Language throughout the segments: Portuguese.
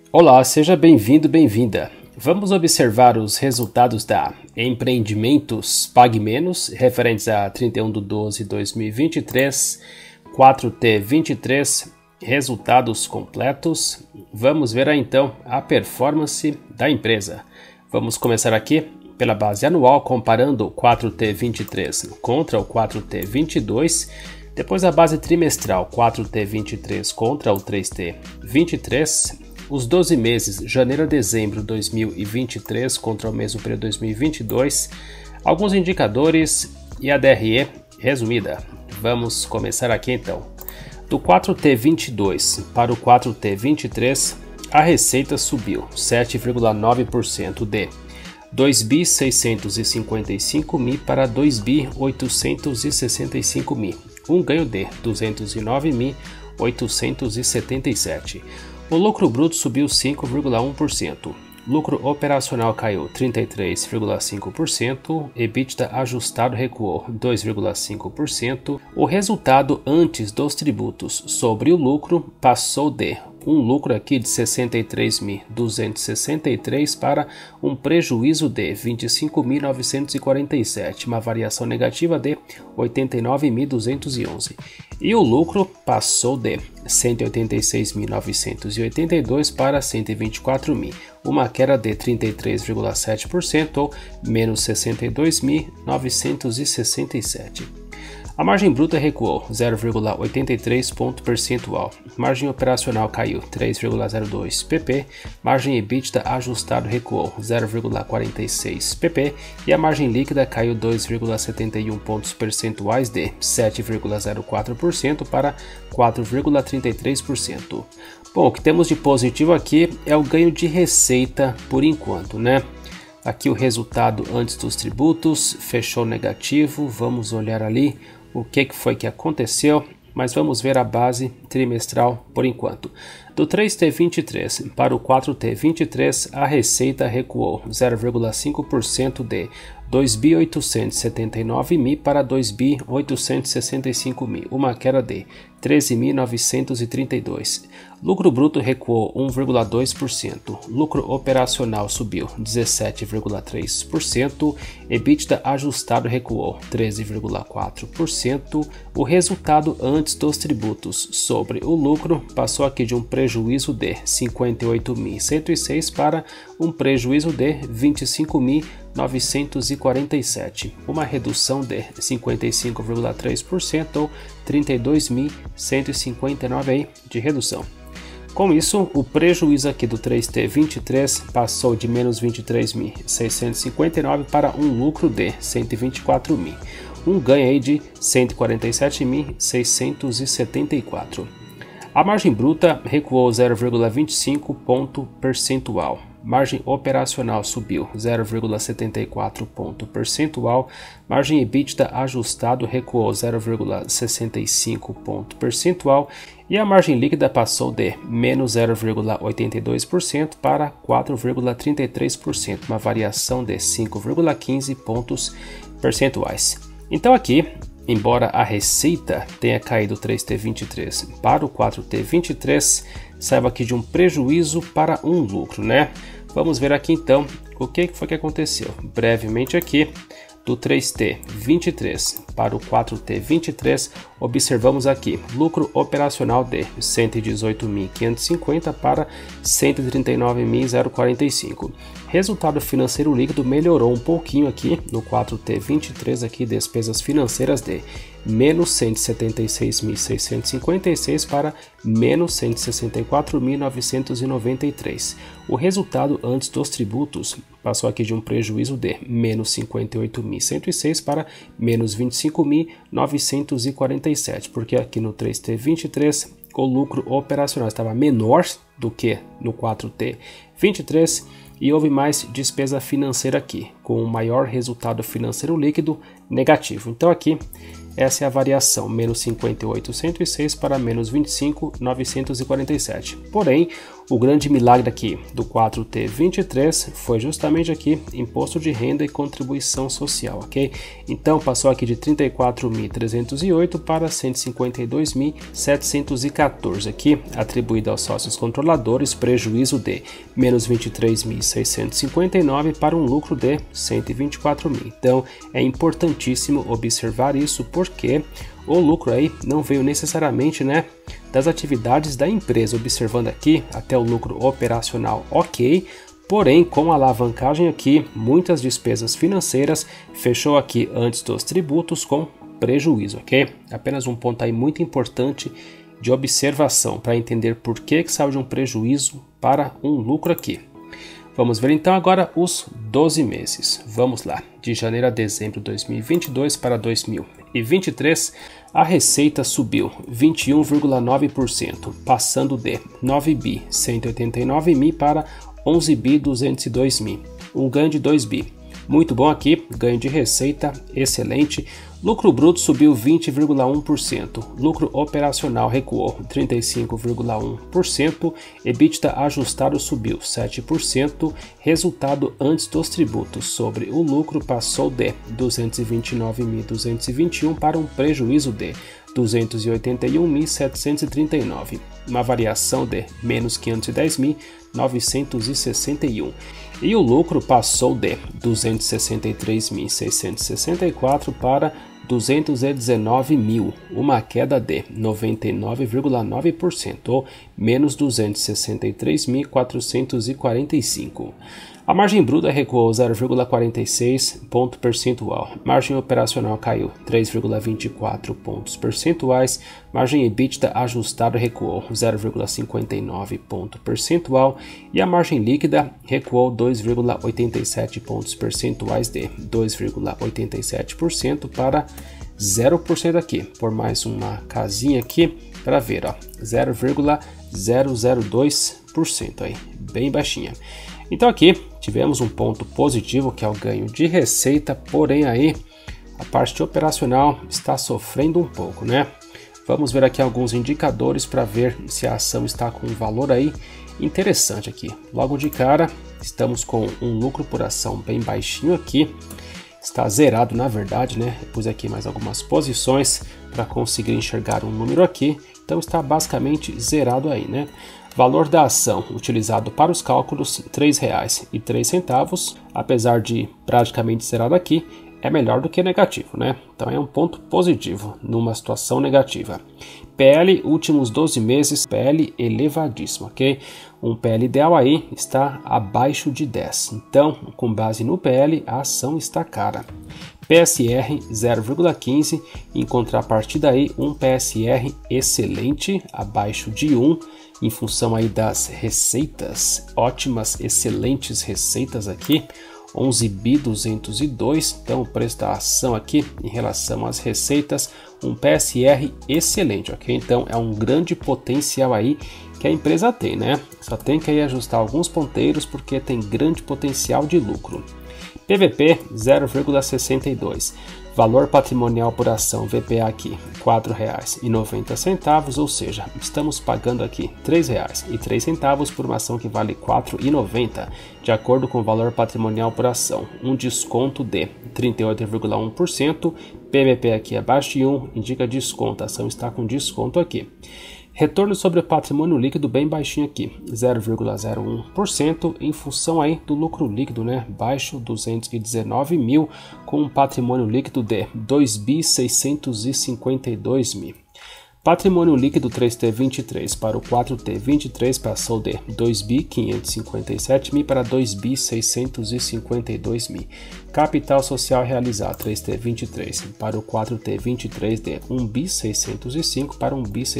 Olá, seja bem-vindo, bem-vinda. Vamos observar os resultados da Empreendimentos Pague Menos, referentes a 31/12/2023, 4T23, resultados completos. Vamos ver aí, então a performance da empresa. Vamos começar aqui pela base anual, comparando o 4T23 contra o 4T22, depois a base trimestral 4T23 contra o 3T23, os 12 meses, janeiro a dezembro de 2023 contra o mesmo período de 2022, alguns indicadores e a DRE resumida. Vamos começar aqui então. Do 4T22 para o 4T23, a receita subiu 7,9% de 2.655.000 para 2.865.000, um ganho de 209.877. O lucro bruto subiu 5,1%, lucro operacional caiu 33,5%, EBITDA ajustado recuou 2,5%, o resultado antes dos tributos sobre o lucro passou de um lucro aqui de 63.263 para um prejuízo de 25.947, uma variação negativa de 89.211. E o lucro passou de 186.982 para 124.000, uma queda de 33,7% ou menos 62.967. A margem bruta recuou 0,83 ponto percentual, margem operacional caiu 3,02 pp, margem EBITDA ajustado recuou 0,46 pp e a margem líquida caiu 2,71 pontos percentuais de 7,04% para 4,33%. Bom, o que temos de positivo aqui é o ganho de receita por enquanto, né? Aqui o resultado antes dos tributos fechou negativo, vamos olhar ali o que foi que aconteceu, mas vamos ver a base trimestral por enquanto. Do 3T23 para o 4T23, a receita recuou 0,5% de 2.879.000 para 2.865.000, uma queda de 13.932. Lucro bruto recuou 1,2%, lucro operacional subiu 17,3%, EBITDA ajustado recuou 13,4%, o resultado antes dos tributos sobre o lucro passou aqui de um prejuízo de 58.106 para um prejuízo de 25.947, uma redução de 55,3% ou 32.159 de redução. Com isso, o prejuízo aqui do 3T23 passou de menos 23.659 para um lucro de 124.000, um ganho aí de 147.674. A margem bruta recuou 0,25 ponto percentual. Margem operacional subiu 0,74 ponto percentual, margem EBITDA ajustado recuou 0,65 ponto percentual e a margem líquida passou de menos 0,82% para 4,33%, uma variação de 5,15 pontos percentuais. Então aqui, embora a receita tenha caído 3T23 para o 4T23, saiba aqui de um prejuízo para um lucro, né? Vamos ver aqui então o que foi que aconteceu. Brevemente aqui, do 3T23 para o 4T23, observamos aqui lucro operacional de 118.550 para 139.045. Resultado financeiro líquido melhorou um pouquinho aqui no 4T23, aqui despesas financeiras de menos 176.656 para menos 164.993. O resultado antes dos tributos passou aqui de um prejuízo de menos 58.106 para menos 25.947, porque aqui no 3T23 o lucro operacional estava menor do que no 4T23 e houve mais despesa financeira aqui, com um maior resultado financeiro líquido negativo. Então aqui, essa é a variação, menos 58.106 para menos 25.947. Porém, O grande milagre aqui do 4T23 foi justamente aqui imposto de renda e contribuição social, ok? Então passou aqui de 34.308 para 152.714 aqui, atribuído aos sócios controladores, prejuízo de menos 23.659 para um lucro de 124.000. Então é importantíssimo observar isso, porque o lucro aí não veio necessariamente, né, das atividades da empresa. Observando aqui, até o lucro operacional ok, porém com alavancagem aqui, muitas despesas financeiras, fechou aqui antes dos tributos com prejuízo, ok? Apenas um ponto aí muito importante de observação para entender por que saiu de um prejuízo para um lucro aqui. Vamos ver então agora os 12 meses. Vamos lá, de janeiro a dezembro de 2022 para 2023, a receita subiu 21,9%, passando de 9.189.000 para 11.202.000, um ganho de 2 bi. Muito bom aqui, ganho de receita excelente. Lucro bruto subiu 20,1%, lucro operacional recuou 35,1%, EBITDA ajustado subiu 7%, resultado antes dos tributos sobre o lucro passou de 229.221 para um prejuízo de 281.739, uma variação de menos 510.961. E o lucro passou de 263.664 para 219.000, uma queda de 99,9%, ou menos 263.445. A margem bruta recuou 0,46 ponto percentual, margem operacional caiu 3,24 pontos percentuais, margem EBITDA ajustada recuou 0,59 ponto percentual e a margem líquida recuou 2,87 pontos percentuais de 2,87% para 0% aqui, por mais uma casinha aqui para ver, ó, 0,002% aí, bem baixinha. Então aqui tivemos um ponto positivo, que é o ganho de receita, porém aí a parte operacional está sofrendo um pouco, né? Vamos ver aqui alguns indicadores para ver se a ação está com um valor aí interessante aqui. Logo de cara, estamos com um lucro por ação bem baixinho aqui, está zerado na verdade, né? Eu pus aqui mais algumas posições para conseguir enxergar um número aqui, então está basicamente zerado aí, né? Valor da ação utilizado para os cálculos, R$ 3,03, apesar de praticamente zerado aqui, é melhor do que negativo, né? Então é um ponto positivo numa situação negativa. PL últimos 12 meses, PL elevadíssimo, ok? Um PL ideal aí está abaixo de 10, então com base no PL a ação está cara. PSR 0,15, em contrapartida aí um PSR excelente, abaixo de 1, em função aí das receitas, ótimas, excelentes receitas aqui, 11.202, então o preço da ação aqui em relação às receitas, um PSR excelente, ok? Então é um grande potencial aí que a empresa tem, né? Só tem que aí ajustar alguns ponteiros porque tem grande potencial de lucro. PVP 0,62, valor patrimonial por ação VPA aqui R$ 4,90, ou seja, estamos pagando aqui R$ 3,03 por uma ação que vale R$ 4,90, de acordo com o valor patrimonial por ação, um desconto de 38,1%, PVP aqui abaixo de 1, indica desconto, a ação está com desconto aqui. Retorno sobre o patrimônio líquido bem baixinho aqui, 0,01%, em função aí do lucro líquido, né? Baixo, 219.000, com um patrimônio líquido de 2.652.000. Patrimônio líquido 3T23 para o 4T23 passou de 2.557.000 para 2.652.000. Capital social realizado 3T23 para o 4T23 de 1.605 para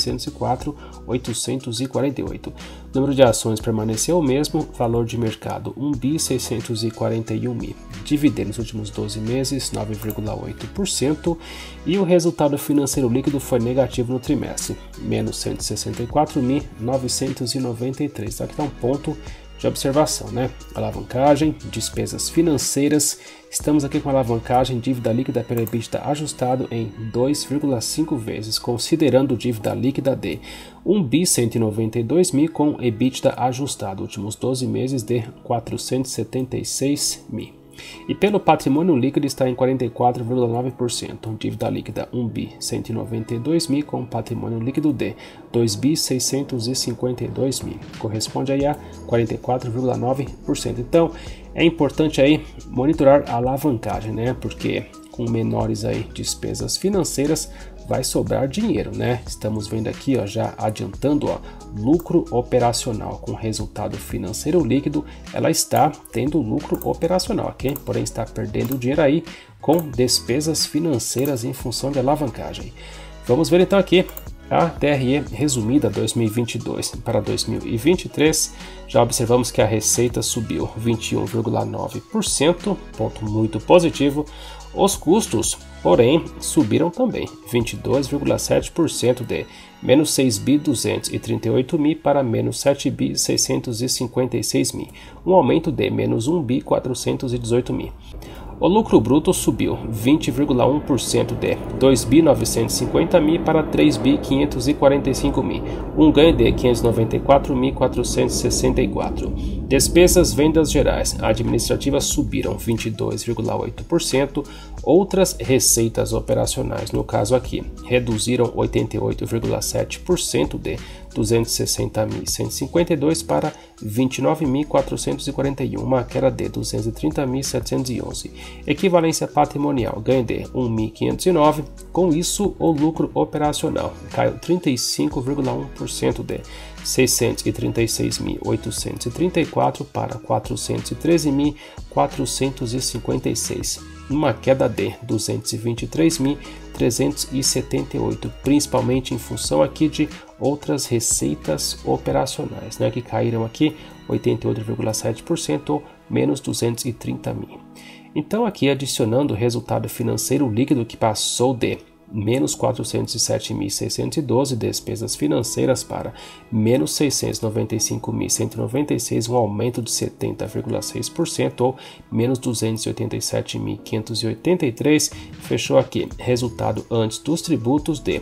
1.604.848. Número de ações permaneceu o mesmo, valor de mercado 1.641.000. Dividendos nos últimos 12 meses 9,8% e o resultado financeiro líquido foi negativo no trimestre, menos 164.993. Aqui está um ponto de observação, né? Alavancagem, despesas financeiras. Estamos aqui com alavancagem dívida líquida pelo EBITDA ajustado em 2,5 vezes, considerando dívida líquida de 1.192 bi com EBITDA ajustado, últimos 12 meses de 476 bi. E pelo patrimônio líquido está em 44,9%, dívida líquida 1.192 bi com patrimônio líquido de 2.652 bi, corresponde aí a 44,9%. Então é importante aí monitorar a alavancagem, né? Porque com menores aí despesas financeiras vai sobrar dinheiro, né? Estamos vendo aqui, ó, já adiantando, ó, lucro operacional com resultado financeiro líquido, ela está tendo lucro operacional, ok? Porém está perdendo dinheiro aí com despesas financeiras em função de alavancagem. Vamos ver então aqui a DRE resumida 2022 para 2023. Já observamos que a receita subiu 21,9%, ponto muito positivo. Os custos, porém, subiram também 22,7% de menos 6.238 bi para menos 7.656 bi, um aumento de menos 1.418 bi. O lucro bruto subiu 20,1% de 2.950 bi para 3.545 bi, um ganho de 594.464. Despesas vendas gerais administrativas subiram 22,8%, outras receitas operacionais, no caso aqui, reduziram 88,7% de 260.152 para 29.441, uma queda de 230.711. Equivalência patrimonial, ganho de 1.509. Com isso, o lucro operacional caiu 35,1% de 636.834 para 413.456, uma queda de 223.378, principalmente em função aqui de outras receitas operacionais, né, que caíram aqui 88,7% ou menos 230 mil. Então aqui adicionando o resultado financeiro líquido que passou de menos 407.612 despesas financeiras para menos 695.196, um aumento de 70,6% ou menos 287.583, fechou aqui resultado antes dos tributos de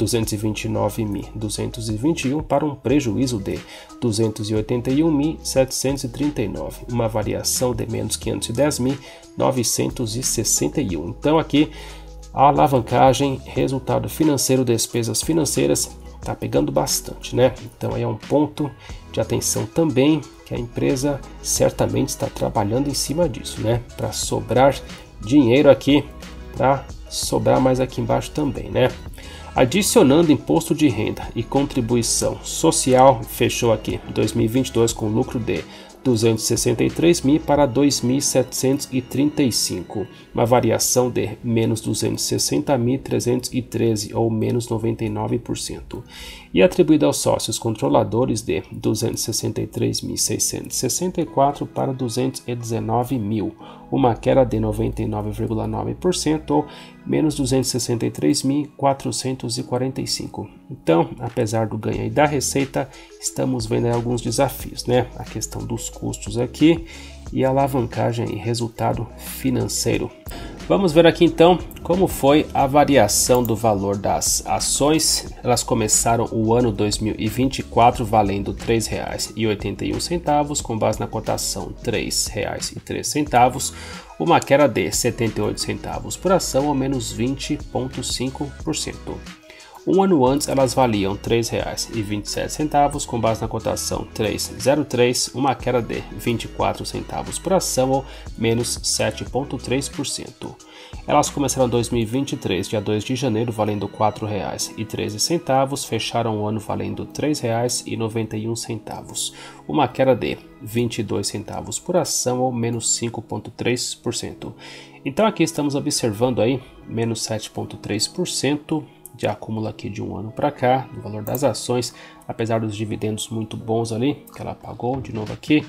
229.221 para um prejuízo de 281.739, uma variação de menos 510.961. Então aqui a alavancagem, resultado financeiro, despesas financeiras, está pegando bastante, né? Então aí é um ponto de atenção também, que a empresa certamente está trabalhando em cima disso, né? Para sobrar dinheiro aqui, para sobrar mais aqui embaixo também, né? Adicionando imposto de renda e contribuição social, fechou aqui 2022 com lucro de 263 mil para 2.735, uma variação de menos 260.313 ou menos 99%, e atribuído aos sócios controladores de 263.664 para 219 mil, uma queda de 99,9% ou menos 263.445. Então, apesar do ganho e da receita, estamos vendo aí alguns desafios, né? A questão dos custos aqui e a alavancagem e resultado financeiro. Vamos ver aqui então como foi a variação do valor das ações. Elas começaram o ano 2024 valendo R$ 3,81, com base na cotação R$ 3,03, uma queda de 78 centavos por ação, ou menos 20,5%. Um ano antes elas valiam R$ 3,27, com base na cotação 3,03, uma queda de 24 centavos por ação, ou menos 7,3%. Elas começaram em 2023, dia 2 de janeiro, valendo R$ 4,13, fecharam o ano valendo R$ 3,91, uma queda de 22 centavos por ação, ou menos 5,3%. Então aqui estamos observando aí menos 7,3%. de acúmulo aqui de um ano para cá, no valor das ações, apesar dos dividendos muito bons ali, que ela pagou de novo aqui,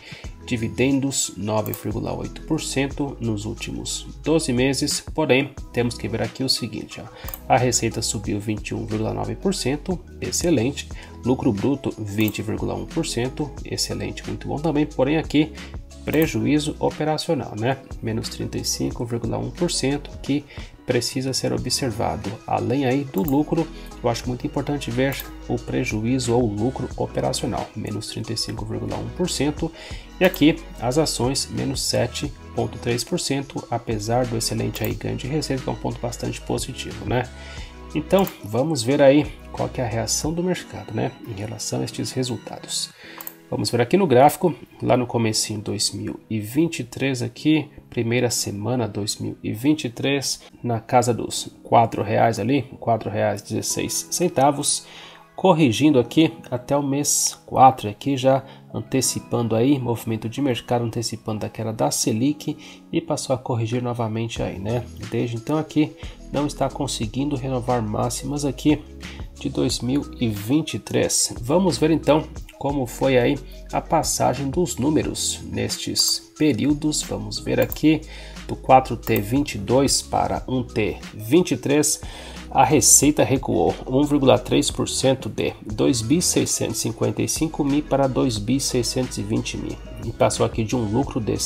dividendos 9,8% nos últimos 12 meses, porém temos que ver aqui o seguinte, ó, a receita subiu 21,9%, excelente, lucro bruto 20,1%, excelente, muito bom também, porém aqui prejuízo operacional, né? Menos 35,1%, que precisa ser observado. Além aí do lucro, eu acho muito importante ver o prejuízo ou lucro operacional, menos 35,1%, e aqui as ações menos 7,3%, apesar do excelente aí ganho de receita, que é um ponto bastante positivo, né? Então, vamos ver aí qual que é a reação do mercado, né, em relação a estes resultados. Vamos ver aqui no gráfico, lá no comecinho 2023 aqui, primeira semana 2023, na casa dos R$4 ali, R$4,16, corrigindo aqui até o mês 4, aqui já antecipando aí, movimento de mercado antecipando a queda da Selic e passou a corrigir novamente aí, né? Desde então aqui não está conseguindo renovar máximas aqui de 2023. Vamos ver então como foi aí a passagem dos números nestes períodos. Vamos ver aqui do 4T22 para 1T23, a receita recuou 1,3% de 2.655.000 para 2.620.000 e passou aqui de um lucro de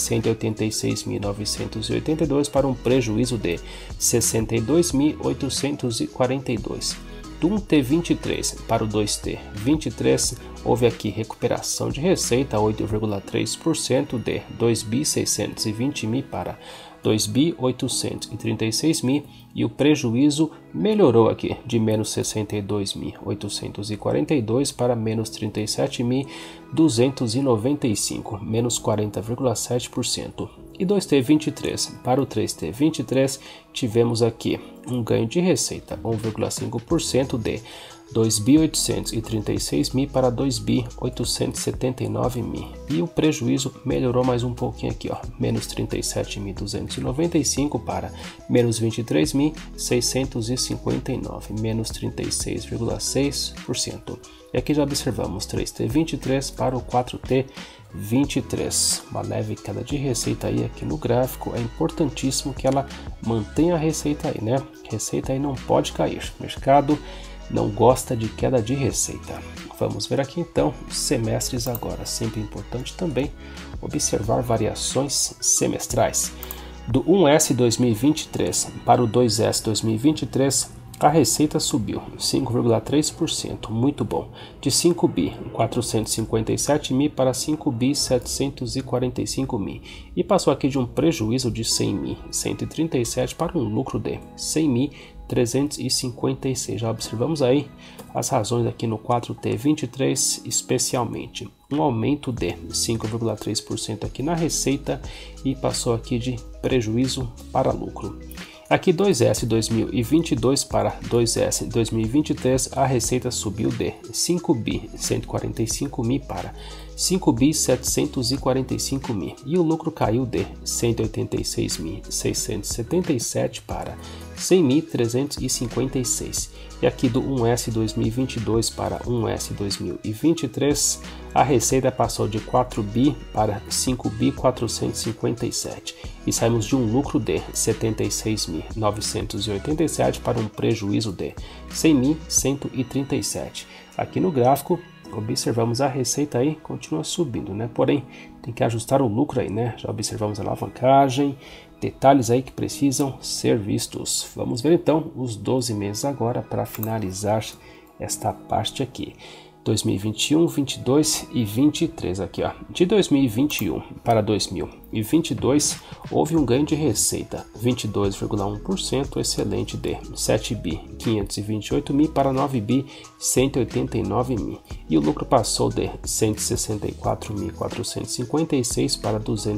186.982 para um prejuízo de 62.842. Do 1T23 para o 2T23, houve aqui recuperação de receita 8,3% de 2.620.000 para 2.836.000 e o prejuízo melhorou aqui de menos 62.842 para menos 37.295, menos 40,7%. E 2T23 para o 3T23 tivemos aqui um ganho de receita 1,5% de 2.836.000 para 2.879.000 e o prejuízo melhorou mais um pouquinho aqui, ó, menos 37.295 para menos 23.659, menos 36,6%. E aqui já observamos 3T23 para o 4T23, uma leve queda de receita aí aqui no gráfico. É importantíssimo que ela mantenha a receita aí, né? Receita aí não pode cair, mercado não gosta de queda de receita. Vamos ver aqui então os semestres agora, sempre importante também observar variações semestrais. Do 1S 2023 para o 2S 2023, a receita subiu 5,3%, muito bom, de 5.457.000 para 5.745.000 e passou aqui de um prejuízo de 100.137 para um lucro de 100.356. Já observamos aí as razões aqui no 4T23, especialmente um aumento de 5,3% aqui na receita e passou aqui de prejuízo para lucro. Aqui 2S 2022 para 2S 2023, a receita subiu de 5.145.000 para 5.745.000 e o lucro caiu de 186.677 para 100.356. E aqui do 1S 2022 para 1S 2023, a receita passou de 4.000 para 5.457 e saímos de um lucro de 76.987 para um prejuízo de 100.137. Aqui no gráfico observamos a receita aí continua subindo, né? Porém tem que ajustar o lucro aí, né? Já observamos a alavancagem, detalhes aí que precisam ser vistos. Vamos ver então os 12 meses agora para finalizar esta parte aqui. 2021, 22 e 23 aqui, ó. De 2021 para 2022 houve um ganho de receita 22,1%, excelente, de 7.528.000 para 9.189.000 e o lucro passou de 164.456 para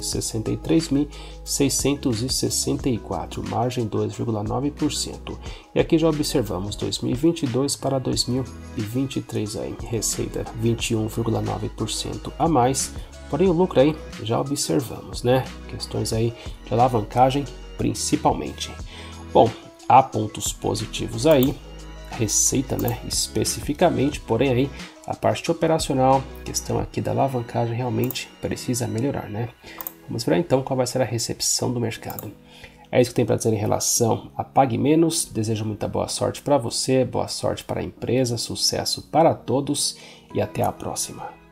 263.664, margem 2,9%. E aqui já observamos 2022 para 2023 aí, receita 21,9% a mais, porém o lucro aí já observamos, né? Questões aí de alavancagem principalmente. Bom, há pontos positivos aí, receita, né, especificamente, porém aí a parte operacional, questão aqui da alavancagem realmente precisa melhorar, né? Vamos ver então qual vai ser a recepção do mercado. É isso que tem para dizer em relação a Pague Menos. Desejo muita boa sorte para você, boa sorte para a empresa, sucesso para todos e até a próxima.